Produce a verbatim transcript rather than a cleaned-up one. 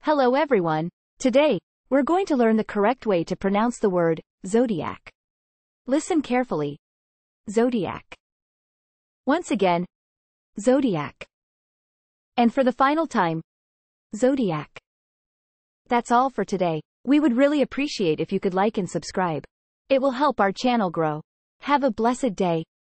Hello everyone. Today, we're going to learn the correct way to pronounce the word Zodiac. Listen carefully. Zodiac. Once again, Zodiac. And for the final time, Zodiac. That's all for today. We would really appreciate if you could like and subscribe. It will help our channel grow. Have a blessed day.